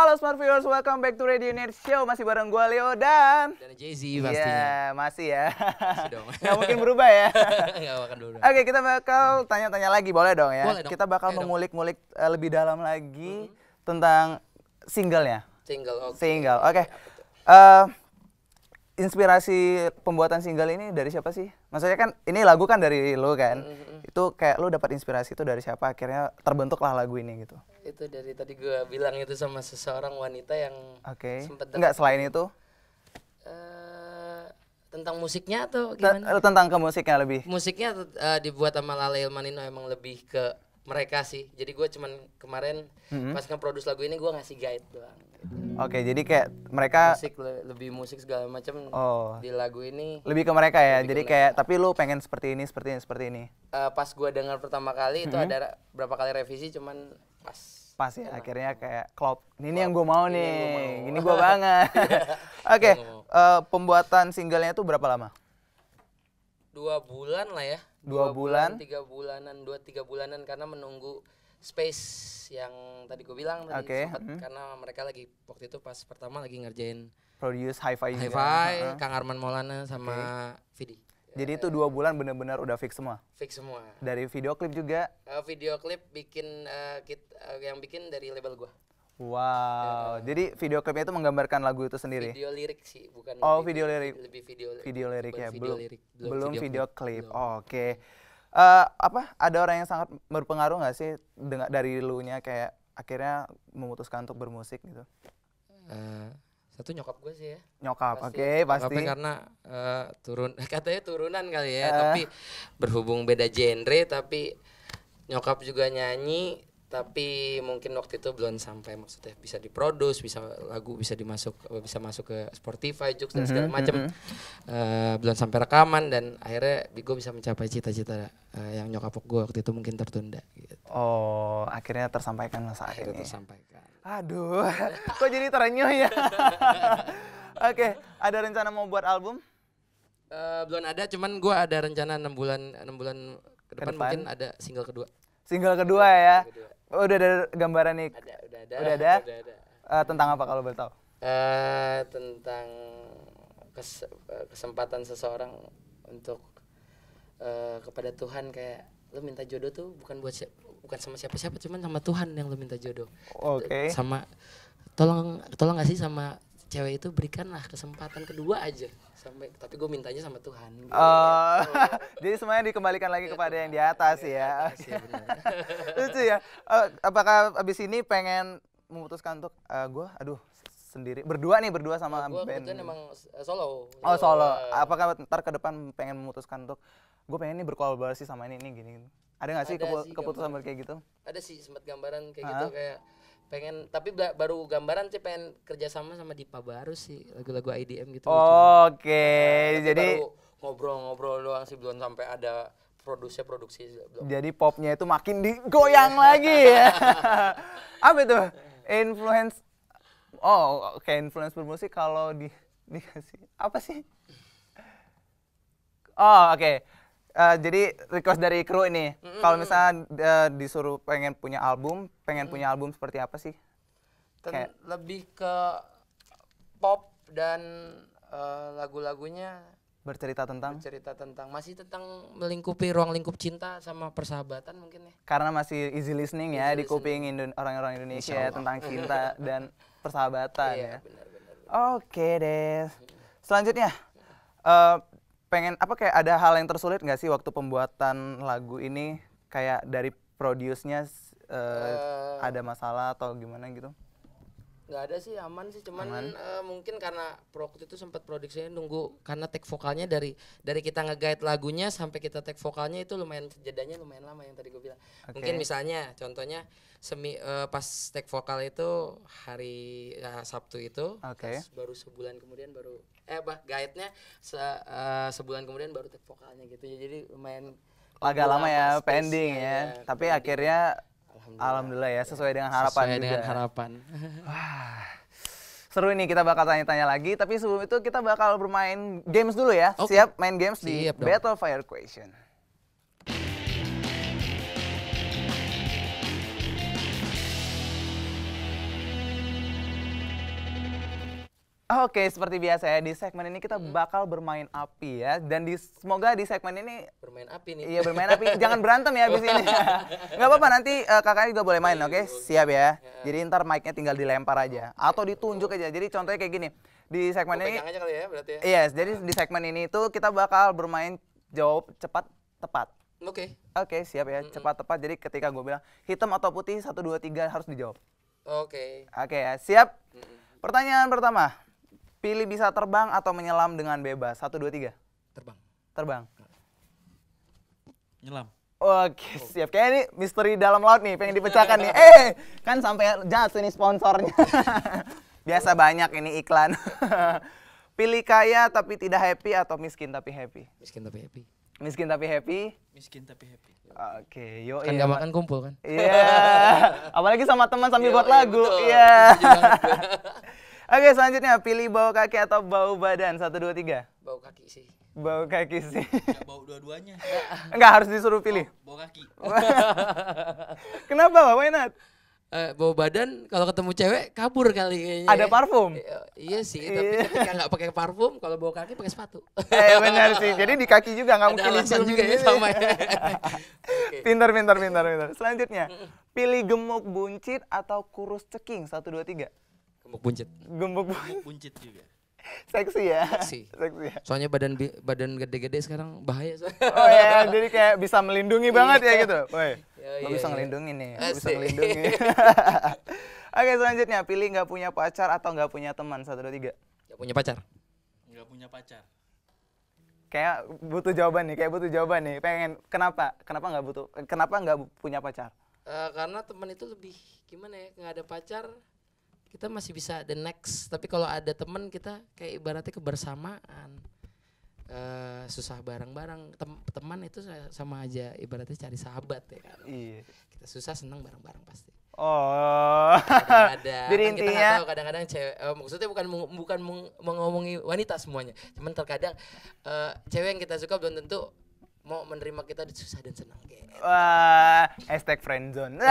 Halo Smart Viewers, welcome back to Radio Net Show. Masih bareng gue Leo dan Jay-Z pastinya. Iya, masih ya. Masih dong. Nggak mungkin berubah ya. Nggak akan berubah. Oke, kita bakal tanya-tanya lagi, boleh dong ya? Boleh dong. Kita bakal mengulik-ngulik lebih dalam lagi tentang singlenya. Single, oke. Single, oke. Inspirasi pembuatan single ini dari siapa sih? Maksudnya kan ini lagu kan dari lu kan? Itu kayak lu dapat inspirasi itu dari siapa? Akhirnya terbentuklah lagu ini gitu. Itu dari tadi gue bilang itu sama seseorang wanita yang sempat Enggak, selain itu? Tentang musiknya atau gimana? Tentang ke musiknya lebih. Musiknya dibuat sama Lale Ilmanino, emang lebih ke mereka sih. Jadi gue cuman kemarin pas nge-produce lagu ini gue ngasih guide doang. Gitu. Oke, jadi kayak mereka lebih musik segala macam di lagu ini. Lebih ke mereka ya. Jadi kayak tapi lu pengen seperti ini, seperti ini, seperti ini. Pas gue dengar pertama kali itu ada berapa kali revisi, cuman pas ya. Akhirnya kayak klop. Ini yang gue mau nih. Ini gue banget. Oke, pembuatan singlenya itu berapa lama? 2 bulan lah ya. 2 bulan? 3 bulanan, 2-3 bulanan karena menunggu space yang tadi gue bilang tadi sempat karena mereka lagi waktu itu pas pertama lagi ngerjain produce hi-fi Kang Arman Maulana sama Vidi. Jadi itu 2 bulan benar-benar udah fix semua? Fix semua. Dari video klip juga? Video klip bikin yang bikin dari label gue. Wow, jadi video klipnya itu menggambarkan lagu itu sendiri? Video lirik sih, bukan. Oh, video lirik. Lebih video lirik ya, belum video klip. Oke. Ada orang yang sangat berpengaruh nggak sih dari lu-nya kayak akhirnya memutuskan untuk bermusik gitu? Satu nyokap gue sih ya. Nyokap, oke, pasti. Karena katanya turunan kali ya, tapi berhubung beda genre, tapi nyokap juga nyanyi, tapi mungkin waktu itu belum sampai maksudnya bisa diproduce, lagu bisa masuk ke Spotify, Joox dan segala macam. Belum sampai rekaman dan akhirnya gue bisa mencapai cita-cita yang nyokap gue waktu itu mungkin tertunda gitu. Oh, akhirnya tersampaikan masa ini. Tersampaikan. Aduh, kok jadi terenyuh ya? Oke, ada rencana mau buat album? Belum ada, cuman gue ada rencana 6 bulan ke depan mungkin ada single kedua. Single kedua ya? Udah ada gambaran nih? Udah ada. Tentang apa kalau boleh tahu? Tentang kesempatan seseorang untuk kepada Tuhan, kayak lo minta jodoh tuh bukan sama siapa-siapa, cuman sama Tuhan yang lo minta jodoh. Oke. Sama tolong nggak sih sama cewek itu, berikanlah kesempatan kedua aja. Tapi gue mintanya sama Tuhan. Jadi semuanya dikembalikan lagi kepada yang di atas ya. Lucu ya. Apakah abis ini pengen memutuskan untuk sendiri berdua sama band? Gue kebetulan emang solo. Oh, solo. Apakah ntar ke depan pengen memutuskan untuk gue pengen nih berkolaborasi sama ini gini. Ada nggak sih keputusan kayak gitu? Ada sih, sempat gambaran kayak gitu, kayak pengen, tapi baru gambaran sih pengen kerjasama sama Dipa Barus sih, lagu-lagu IDM gitu. Oke, jadi baru ngobrol-ngobrol doang sih, belum sampai ada produksi belum. Jadi popnya itu makin digoyang lagi ya. Apa itu? Influence? Oh, oke, influence bermusik kalau dikasih apa sih? Oh, oke. Jadi request dari kru ini, kalau misalnya disuruh pengen punya album seperti apa sih? Lebih ke pop dan lagu-lagunya bercerita tentang masih tentang melingkupi ruang lingkup cinta sama persahabatan mungkin ya. Karena masih easy listening ya di kuping orang-orang Indonesia ya, tentang cinta dan persahabatan ya. Benar. Oke deh. Selanjutnya kayak ada hal yang tersulit nggak sih waktu pembuatan lagu ini, kayak dari produce-nya ada masalah atau gimana gitu? Nggak ada sih, aman sih, cuman mungkin karena waktu itu sempat produksinya nunggu, karena take vokalnya dari kita nge-guide lagunya sampai kita take vokalnya itu jedanya lumayan lama yang tadi gue bilang. Mungkin misalnya contohnya pas take vokal itu hari Sabtu itu, baru sebulan kemudian guide-nya sebulan kemudian baru take vokalnya gitu, jadi lumayan agak lama ya, pending ya. Tapi akhirnya alhamdulillah ya, sesuai dengan harapan. Wah, seru ini, kita bakal tanya-tanya lagi. Tapi sebelum itu kita bakal bermain games dulu ya. Siap main games di Battle Fire Question. Oke, seperti biasa ya, di segmen ini kita bakal bermain api ya. Dan semoga di segmen ini bermain api nih. Iya, bermain api. Jangan berantem ya abis ini. Nggak apa-apa, nanti kakaknya juga boleh main, oke? Siap ya. Jadi ntar mic-nya tinggal dilempar aja. Atau ditunjuk aja. Jadi contohnya kayak gini. Di segmen ini... pegang aja kali ya berarti ya? Yes, jadi di segmen ini tuh kita bakal bermain jawab cepat, tepat. Oke. Oke, siap ya. Cepat, tepat. Jadi ketika gue bilang hitam atau putih, 1, 2, 3 harus dijawab. Oke. Oke ya, siap? Pertanyaan pertama. Pilih bisa terbang atau menyelam dengan bebas. 1, 2, 3. Terbang. Terbang. Nyelam. Oke, siap. Kayak ini misteri dalam laut nih, pengen dipecahkan nih. Kan sampai jatuh nih sponsornya. Biasa banyak ini iklan. Pilih kaya tapi tidak happy atau miskin tapi happy. Miskin tapi happy. Miskin tapi happy. Miskin tapi happy. Oke, yuk. Kan gak makan kumpul kan? Iya. Apalagi sama teman sambil buat Iya, lagu. betul. Iya. Setuju banget gue. Oke, selanjutnya pilih bau kaki atau bau badan. 1, 2, 3. Bau kaki sih. Bau kaki sih. Gak bau dua-duanya. Enggak, harus disuruh pilih. Bau kaki. Kenapa? Why not? Bau badan kalau ketemu cewek kabur kali kayaknya. Ada parfum? Iya sih, tapi ketika nggak pakai parfum, kalau bau kaki pakai sepatu. Benar sih. Jadi di kaki juga nggak Ada mungkin alasan dicium juga ya gitu. sama ya. Pintar. Selanjutnya, pilih gemuk buncit atau kurus ceking. 1, 2, 3. Gemuk buncit. Gemuk buncit. Buncit juga. Seksi ya? Seksi. Seksi ya? Soalnya badan gede-gede sekarang bahaya soalnya. Oh ya, jadi kayak bisa melindungi banget ya gitu. Woi, Iya, lo bisa iya. ngelindungin nih, lo bisa Asik. ngelindungin. Oke, selanjutnya, pilih nggak punya pacar atau nggak punya teman. 1, 2, 3. Gak punya pacar. Nggak punya pacar. Kayak butuh jawaban nih, pengen kenapa nggak punya pacar? Karena teman itu lebih gimana ya, nggak ada pacar kita masih bisa the next, tapi kalau ada teman kita kayak ibaratnya kebersamaan. Susah bareng-bareng, teman itu sama aja ibaratnya cari sahabat ya kan. Iya. Kita susah senang bareng-bareng pasti. Oh. Kadang-kadang Jadi kan kita nggak intinya tahu, kadang-kadang cewek, maksudnya bukan mengomongin wanita semuanya, cuman terkadang cewek yang kita suka belum tentu mau menerima kita di susah dan senang kayak. wah, hashtag friendzone.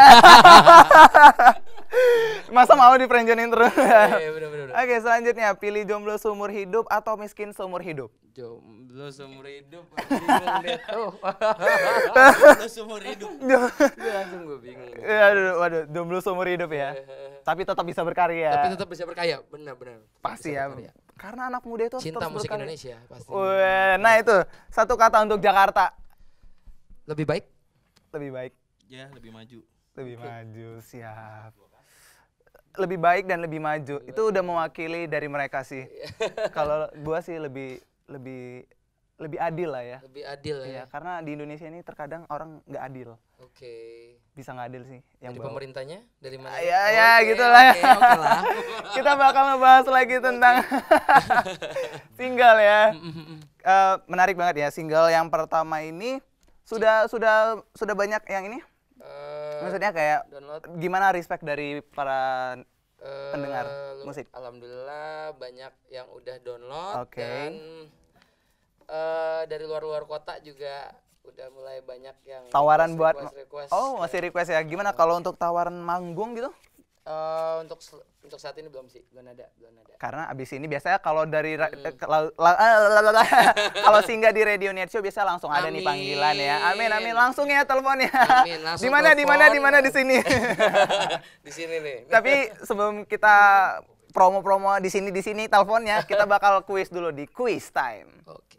Masa mau di friendzonein terus? Iya, bener. Oke, selanjutnya pilih jomblo seumur hidup atau miskin seumur hidup. Jomblo seumur hidup, bingung deh tuh. Jomblo seumur hidup. Langsung gue bingung. Waduh, jomblo seumur hidup ya. Tapi tetap bisa berkarya. Tapi tetap bisa berkaya, benar. Pasti ya. Karena anak muda itu Cinta terus musik berkarya. Indonesia pasti. Wah, nah itu satu kata untuk Jakarta. Lebih baik. Lebih baik, Ya, lebih maju. lebih maju, siap. Lebih baik dan lebih maju. Itu udah mewakili dari mereka sih. Kalau gua sih lebih adil lah ya. Lebih adil Iya, ya. karena di Indonesia ini terkadang orang nggak adil. Oke. Bisa nggak adil sih yang Dari bawah. pemerintahnya dari mana? Ya, Oke, gitulah ya. Oke lah. Kita bakal ngebahas lagi tentang single ya. Menarik banget ya, single yang pertama ini sudah banyak yang ini. Maksudnya kayak Download. gimana respect dari para pendengar musik? Alhamdulillah banyak yang udah download. Oke. Dan dari luar kota juga udah mulai banyak yang Tawaran buat request. Oh, masih request ya. Gimana kalau untuk tawaran manggung gitu? Untuk saat ini belum ada. Karena abis ini biasanya kalau dari kalau singgah di Radio Net Show biasa langsung ada nih Amin. panggilan ya. Amin langsung ya teleponnya. Amin, langsung Di mana di sini. Di sini nih. Tapi sebelum kita promo-promo di sini teleponnya, kita bakal kuis dulu di Quiz Time. Oke.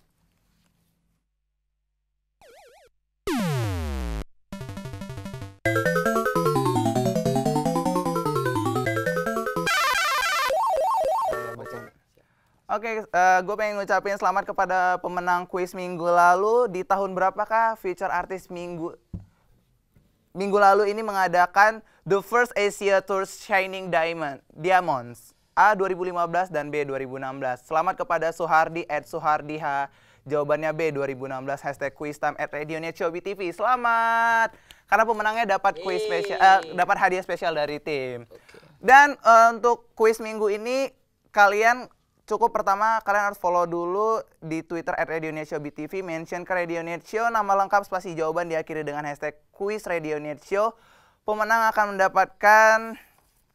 Oke, gue pengen ngucapin selamat kepada pemenang kuis minggu lalu. Di tahun berapakah feature artis minggu lalu ini mengadakan The First Asia Tour Shining Diamonds? A 2015 dan B 2016. Selamat kepada Suhardi @suhardiha. Jawabannya B 2016 #quiztime @radionetshow.tv. Selamat. Karena pemenangnya dapat kuis spesial, dapat hadiah spesial dari tim. Dan untuk kuis minggu ini kalian cukup pertama kalian harus follow dulu di Twitter @radionetshow.tv, mention ke Radio Net Show, nama lengkap spasi jawaban diakhiri dengan #quiz Radio Net Show. Pemenang akan mendapatkan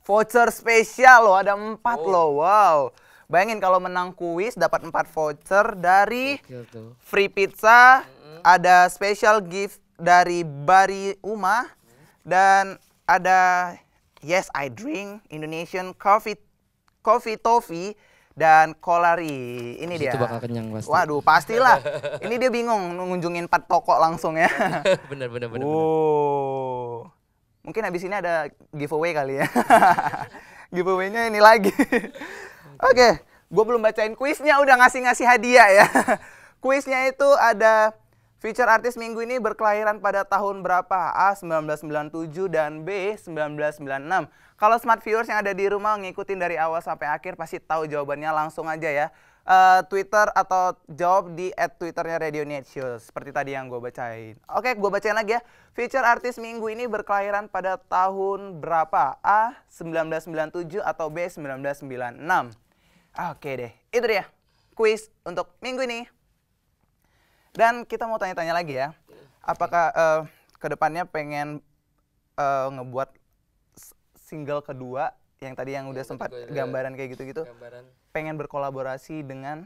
voucher spesial loh, ada 4 Oh. loh. Wow. Bayangin kalau menang kuis dapat 4 voucher dari Gokil tuh. free pizza, ada special gift dari Bari Uma, dan ada Yes I Drink Indonesian Coffee Toffee dan Kolari. Ini dia. Itu bakal kenyang pasti. Waduh, pastilah. Ini dia bingung ngunjungin 4 toko langsung ya. bener. Wow. Mungkin habis ini ada giveaway kali ya. Giveaway-nya ini lagi. Oke, gue belum bacain kuisnya udah ngasih hadiah ya. Kuisnya itu ada feature artis minggu ini berkelahiran pada tahun berapa? A 1997 dan B 1996. Kalau smart viewers yang ada di rumah ngikutin dari awal sampai akhir pasti tahu jawabannya, langsung aja ya. Twitter atau jawab di @twitternya Radio Net Show seperti tadi yang gue bacain. Oke, gue bacain lagi ya. Feature artis minggu ini berkelahiran pada tahun berapa? A 1997 atau B 1996. Oke deh, itu dia kuis untuk minggu ini. Dan kita mau tanya-tanya lagi ya. Apakah kedepannya pengen ngebuat single kedua yang tadi yang udah sempat gambaran kayak gitu-gitu? Gambaran. Pengen berkolaborasi dengan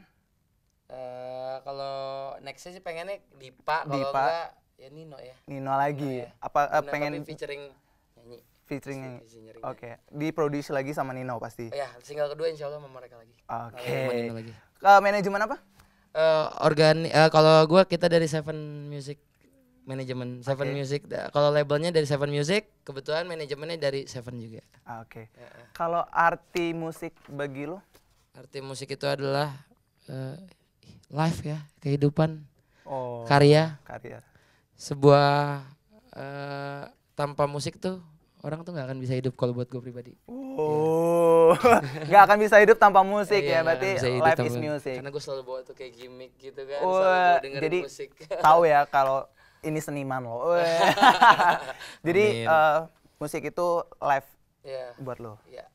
Kalau nextnya sih pengennya Dipa, kalau Dipa. enggak ya Nino ya. Nino lagi. Nino ya. Apa Nino pengen tapi featuring nyanyi. featuring? Featuring. Oke, diproduksi lagi sama Nino pasti. Ya, single kedua insya Allah sama mereka lagi. Oke. Sama Nino lagi. Manajemen apa? Kalau gua kita dari Seven Music manajemen Seven Oke. Music. Kalau labelnya dari Seven Music, kebetulan manajemennya dari Seven juga. Oke. Ya, Kalau arti musik bagi lo? Arti musik itu adalah life ya, kehidupan, Oh, karya. karya. Sebuah tanpa musik tuh orang tuh nggak akan bisa hidup kalau buat gue pribadi. Oh, nggak akan bisa hidup tanpa musik Iya, ya, nggak berarti akan bisa hidup life tanpa- is music. Karena gue selalu bawa tuh kayak gimmick gitu kan, Wah, selalu dengerin jadi musik. tahu ya kalau ini seniman loh. Wah. Jadi Amin. musik itu live Iya, buat lo. iya.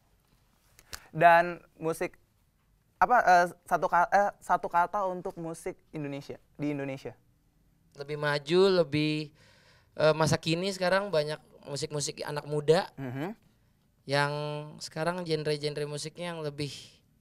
Dan musik apa satu kata untuk musik Indonesia di Indonesia? Lebih maju, lebih masa kini sekarang banyak musik-musik anak muda Mhm. yang sekarang genre-genre musiknya yang lebih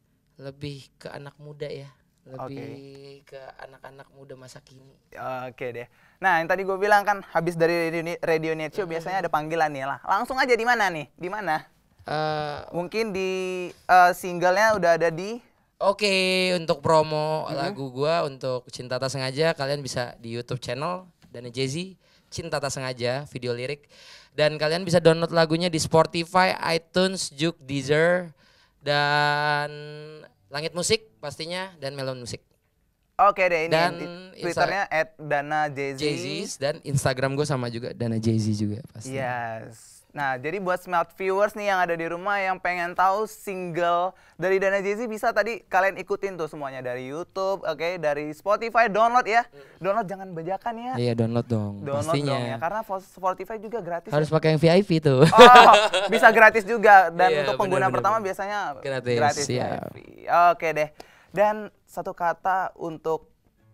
ke anak muda ya, lebih ke anak-anak muda masa kini. Oke deh. Nah, yang tadi gue bilang kan habis dari Radio Net Show biasanya ada panggilan nih lah. Langsung aja di mana nih? Di mana? Mungkin di singlenya udah ada di Oke, untuk promo lagu gua untuk Cinta Tak Sengaja kalian bisa di YouTube channel Dana Jay-Z Cinta Tak Sengaja video lirik, dan kalian bisa download lagunya di Spotify, iTunes, Juke, Deezer, dan Langit Musik pastinya, dan Melon Musik. Oke deh, ini Dan di Twitternya @danajz. Jay-Z, dan Instagram gue sama juga Dana Jay-Z juga pasti. Yes. Nah, jadi buat smart viewers nih yang ada di rumah yang pengen tahu single dari Dana Jay-Z, bisa tadi kalian ikutin tuh semuanya dari YouTube, oke, dari Spotify, download ya. Download jangan bajakan ya. Iya, download dong Download pastinya. dong ya, karena Spotify juga gratis. Harus ya. pakai yang VIP tuh. Oh, bisa gratis juga, dan Iya, untuk pengguna benar-benar. pertama biasanya Gratis, siap. VIP. Oke deh. Dan satu kata untuk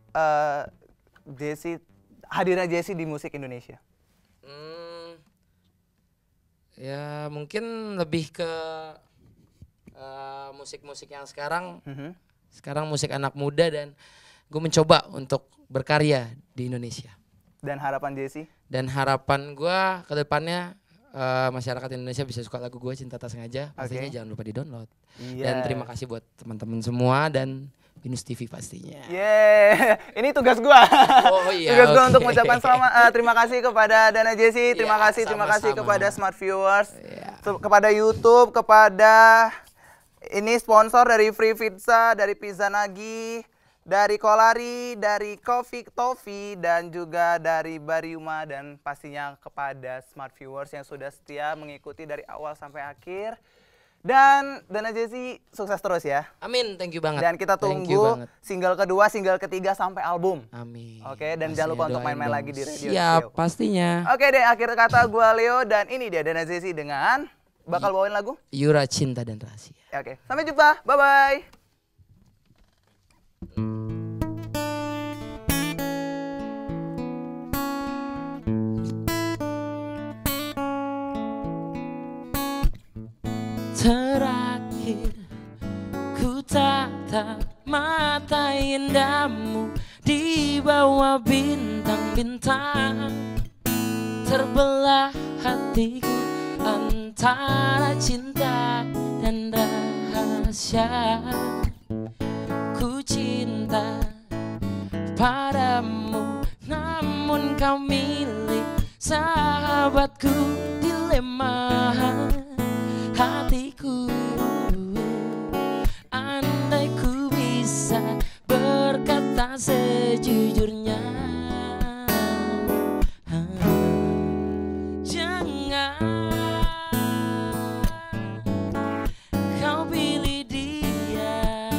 Jesse, hadirnya Jesse di musik Indonesia. Ya mungkin lebih ke musik-musik yang sekarang. Mhm. Sekarang musik anak muda, dan gue mencoba untuk berkarya di Indonesia. Dan harapan Jesse? Dan harapan gue ke depannya masyarakat Indonesia bisa suka lagu gue Cinta Tak Sengaja. Pastinya Oke. jangan lupa di-download. Iya. Dan terima kasih buat teman-teman semua dan Binus TV pastinya. Yeay, ini tugas gua. Oh iya, Tugas gua oke. untuk mengucapkan terima kasih kepada Dana Jesse, terima Ya, kasih sama-sama. kepada smart viewers, Ya. kepada YouTube, kepada ini sponsor dari Free Pizza, dari Pizza Nagi, dari Kolari, dari Coffee Toffee, dan juga dari Bariuma, dan pastinya kepada smart viewers yang sudah setia mengikuti dari awal sampai akhir. Dan Dana Jesse sukses terus ya. Amin, thank you banget. Dan kita Thank you tunggu banget. single kedua, single ketiga sampai album. Amin. Oke, dan Pastinya jangan lupa untuk doain main-main dong. lagi di Radio Siap, Show. pastinya. Oke deh, akhir kata gua Leo, dan ini dia Dana Jesse dengan bakal bawain lagu. Yura Cinta dan Rahasia. Oke, sampai jumpa. Bye-bye. Terakhir ku tatap mata indahmu di bawah bintang-bintang. Terbelah hatiku antara cinta dan rahasia. Ku cinta padamu, namun kau milik sahabatku. Dilema hatiku, andai ku bisa berkata sejujurnya. Jangan kau pilih dia,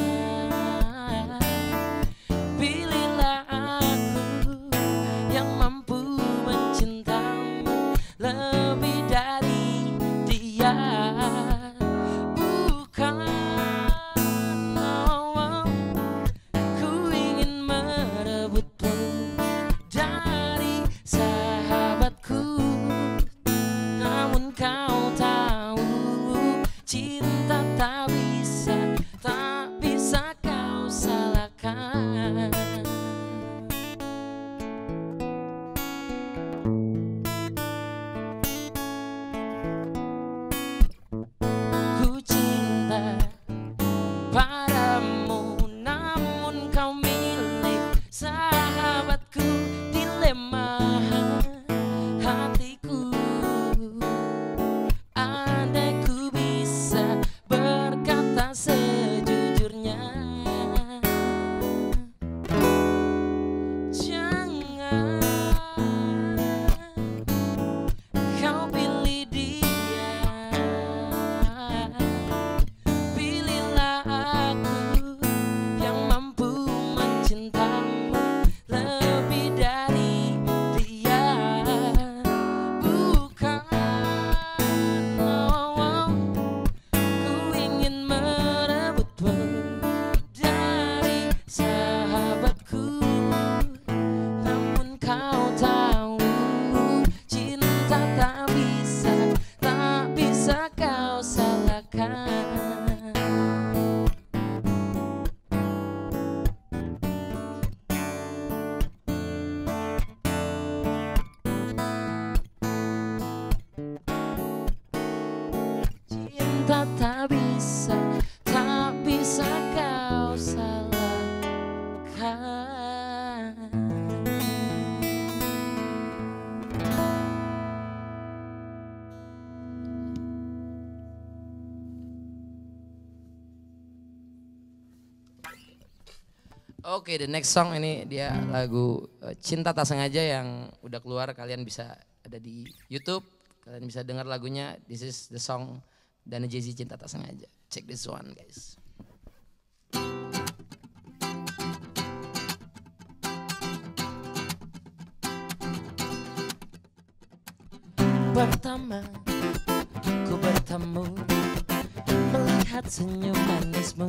pilihlah aku yang mampu mencintamu lebih dari dia. Bukan ku ingin merebutmu dari sahabatku, namun kau tahu cinta tak bisa kau salahkan. Ku cinta padamu, namun kau milik sahabatku. Dilema hatiku, andai ku bisa berkata sejujurnya. Jangan kau pilih dia, pilihlah aku yang mampu mencintamu lebih dari dia. Bukan ku ingin merebutmu dari sahabatku, namun kau tahu cinta tak bisa kau salahkan. Cinta tak bisa kau salahkan. Oke, the next song ini dia lagu Cinta Tak Sengaja yang udah keluar. Kalian bisa ada di YouTube, kalian bisa dengar lagunya. This is the song Dana Jay-Z, Cinta Tak Sengaja. Check this one, guys. Pertama ku bertemu, melihat senyum manismu,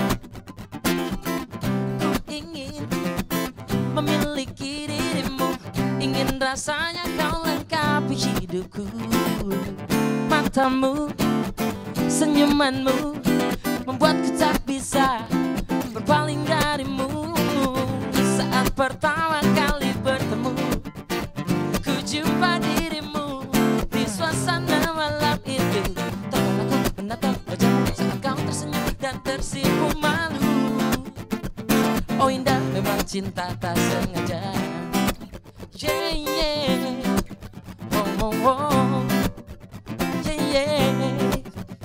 ku ingin memiliki dirimu, ingin rasanya kau lengkapi hidupku. Matamu, senyumanmu membuatku tak bisa berpaling darimu. Saat pertama kali bertemu, ku jumpa dirimu di suasana malam itu. Takkan aku menatap wajahmu saat kau tersenyum dan tersipu malu. Oh indah memang cinta tak sengaja. Yeah, yeah. Oh, oh, oh. Yeah, yeah.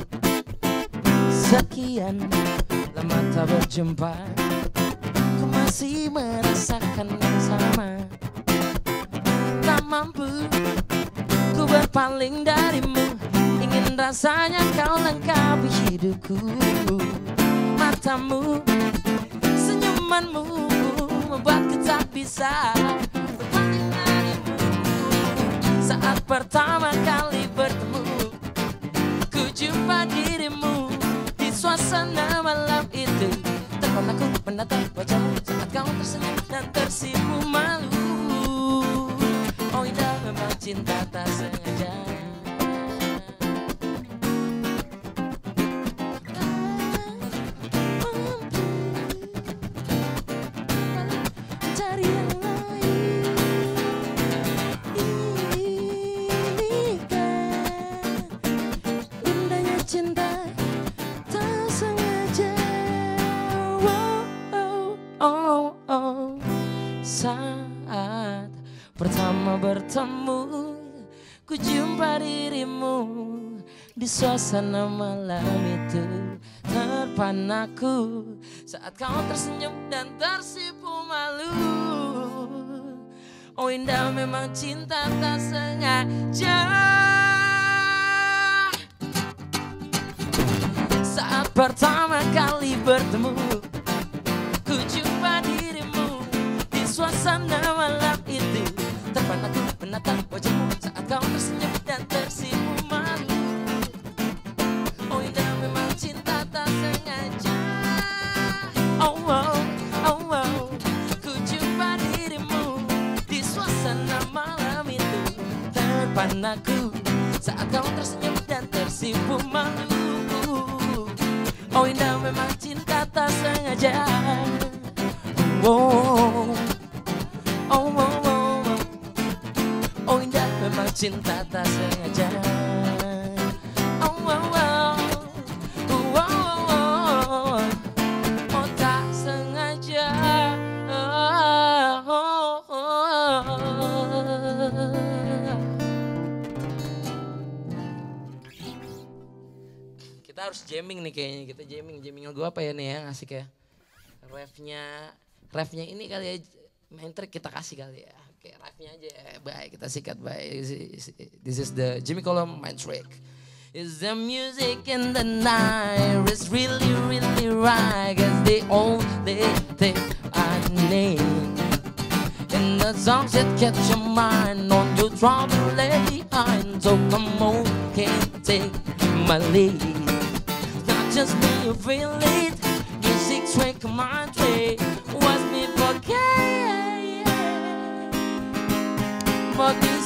Sekian lama tak berjumpa, ku masih merasakan yang sama. Tak mampu ku berpaling darimu, ingin rasanya kau lengkapi hidupku. Matamu, senyumanmu membuatku tak bisa berpaling darimu. Saat pertama kali bertemu, ku jumpa dirimu di suasana malam itu. Terpana ku menatap wajahmu saat kau tersenyum dan tersipu malu. Oh indah memang cinta tak sengaja. pertama bertemu, ku jumpa dirimu di suasana malam itu. Terpanaku saat kau tersenyum dan tersipu malu. Oh indah memang cinta tak sengaja. Saat pertama kali bertemu, ku jumpa dirimu di suasana malam itu. Terpana ku menatap wajahmu saat kau tersenyum dan tersipu malu. Oh indah memang cinta tak sengaja. Oh oh, oh oh, ku jumpa dirimu di suasana malam itu. Terpana ku saat kau tersenyum dan tersipu malu. Oh indah memang cinta tak sengaja. Oh, oh, oh, oh, oh indah memang cinta tak sengaja. Oh, oh, oh, oh, oh, oh tak sengaja. Oh, oh, oh. Kita harus jamming nih kayaknya, kita jamming lagu apa ya nih ya, asik ya. Refnya ini kali ya, main track kita kasih kali ya. Oke, refnya aja ya, baik kita sikat baik. This is the Jimmy Column main track. Is the music in the night, it's really really right, 'cause the only thing I need. In the songs that catch your mind, on your trouble lay behind. So come on, can't take my lead. Just me you feel it. Music track my way. Watch me forget. But